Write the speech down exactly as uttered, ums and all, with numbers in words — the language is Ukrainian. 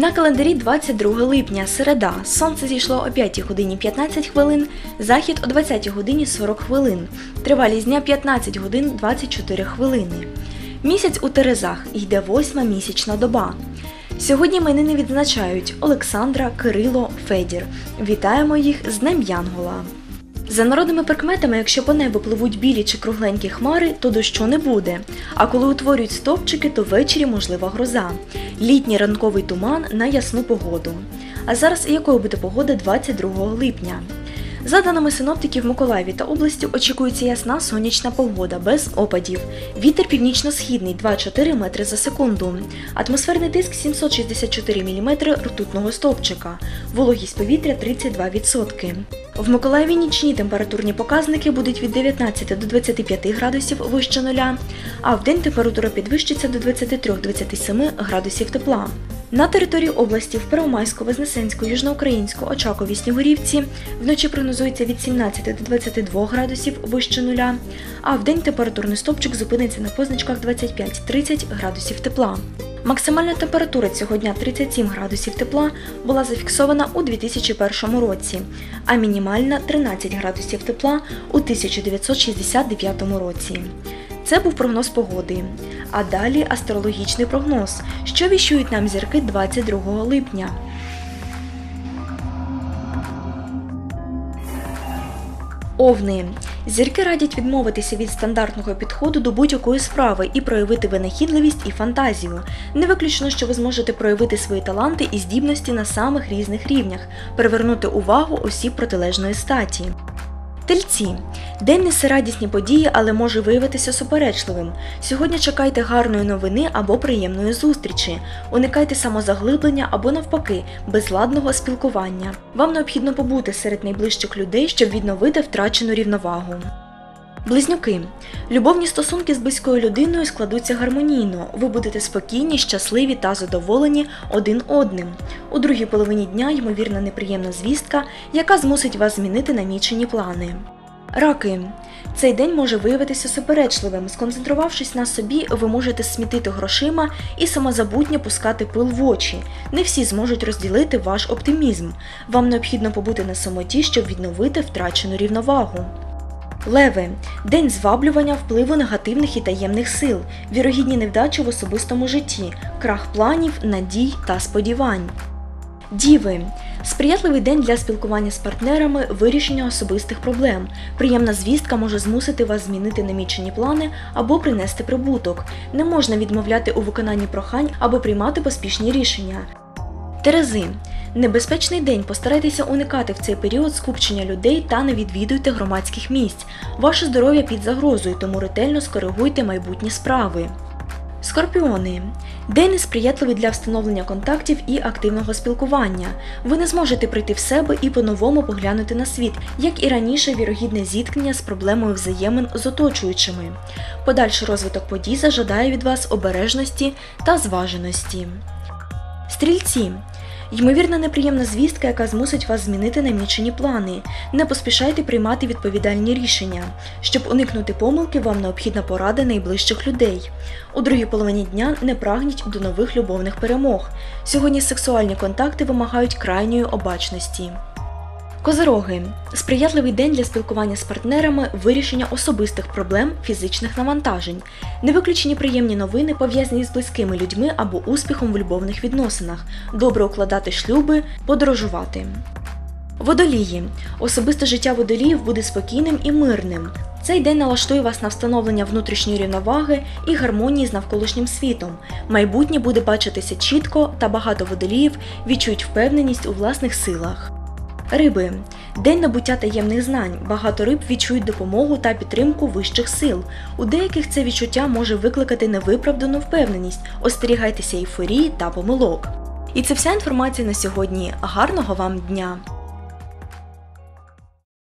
На календарі двадцять друге липня, середа. Сонце зійшло о п'ятій годині п'ятнадцять хвилин, захід о двадцятій годині сорок хвилин. Тривалість дня п'ятнадцять годин двадцять чотири хвилини. Місяць у Терезах, йде восьма місячна доба. Сьогодні іменини відзначають Олександра, Кирило, Федір. Вітаємо їх з Днем Янгола. За народними прикметами, якщо по небу пливуть білі чи кругленькі хмари, то дощу не буде. А коли утворюють стовпчики, то ввечері можлива гроза. Літній ранковий туман на ясну погоду. А зараз якою буде погода двадцять другого липня? За даними синоптиків, в Миколаєві та області очікується ясна сонячна погода, без опадів. Вітер північно-східний – два-чотири метри за секунду. Атмосферний тиск – сімсот шістдесят чотири міліметри ртутного стовпчика. Вологість повітря – тридцять два відсотки. В Миколаєві нічні температурні показники будуть від дев'ятнадцяти до двадцяти п'яти градусів вище нуля, а вдень температура підвищиться до двадцяти трьох - двадцяти семи градусів тепла. На території області в Первомайську, Вознесенську, Южноукраїнську, Очакові, Снігурівці вночі прогнозується від сімнадцяти до двадцяти двох градусів вище нуля, а вдень температурний стовпчик зупиниться на позначках двадцять п'ять - тридцять градусів тепла. Максимальна температура цього дня тридцять сім градусів тепла була зафіксована у дві тисячі першому році, а мінімальна – тринадцять градусів тепла у тисяча дев'ятсот шістдесят дев'ятому році. Це був прогноз погоди. А далі астрологічний прогноз, що віщують нам зірки двадцять другого липня. Овни. Зірки радять відмовитися від стандартного підходу до будь-якої справи і проявити винахідливість і фантазію. Не виключно, що ви зможете проявити свої таланти і здібності на самих різних рівнях, привернути увагу осіб протилежної статі. Тельці. День несе радісні події, але може виявитися суперечливим. Сьогодні чекайте гарної новини або приємної зустрічі. Уникайте самозаглиблення або навпаки, безладного спілкування. Вам необхідно побути серед найближчих людей, щоб відновити втрачену рівновагу. Близнюки. Любовні стосунки з близькою людиною складуться гармонійно. Ви будете спокійні, щасливі та задоволені один одним. У другій половині дня ймовірна неприємна звістка, яка змусить вас змінити намічені плани. Раки. Цей день може виявитися суперечливим. Сконцентрувавшись на собі, ви можете смітити грошима і самозабутньо пускати пил в очі. Не всі зможуть розділити ваш оптимізм. Вам необхідно побути на самоті, щоб відновити втрачену рівновагу. Леви. День зваблювання впливу негативних і таємних сил, вірогідні невдачі в особистому житті, крах планів, надій та сподівань. Діви. Сприятливий день для спілкування з партнерами, вирішення особистих проблем. Приємна звістка може змусити вас змінити намічені плани або принести прибуток. Не можна відмовляти у виконанні прохань або приймати поспішні рішення. Терези. Небезпечний день, постарайтеся уникати в цей період скупчення людей та не відвідуйте громадських місць. Ваше здоров'я під загрозою, тому ретельно скоригуйте майбутні справи. Скорпіони. День несприятливий для встановлення контактів і активного спілкування. Ви не зможете прийти в себе і по-новому поглянути на світ, як і раніше вірогідне зіткнення з проблемою взаємин з оточуючими. Подальший розвиток подій зажадає від вас обережності та зваженості. Стрільці. Ймовірна неприємна звістка, яка змусить вас змінити намічені плани. Не поспішайте приймати відповідальні рішення. Щоб уникнути помилки, вам необхідна порада найближчих людей. У другій половині дня не прагніть до нових любовних перемог. Сьогодні сексуальні контакти вимагають крайньої обачності. Козироги. Сприятливий день для спілкування з партнерами, вирішення особистих проблем, фізичних навантажень. Не виключені приємні новини, пов'язані з близькими людьми або успіхом в любовних відносинах. Добре укладати шлюби, подорожувати. Водолії. Особисте життя водоліїв буде спокійним і мирним. Цей день налаштує вас на встановлення внутрішньої рівноваги і гармонії з навколишнім світом. Майбутнє буде бачитися чітко, та багато водоліїв відчують впевненість у власних силах. Риби. День набуття таємних знань. Багато риб відчують допомогу та підтримку вищих сил. У деяких це відчуття може викликати невиправдану впевненість. Остерігайтеся ейфорії та помилок. І це вся інформація на сьогодні. Гарного вам дня!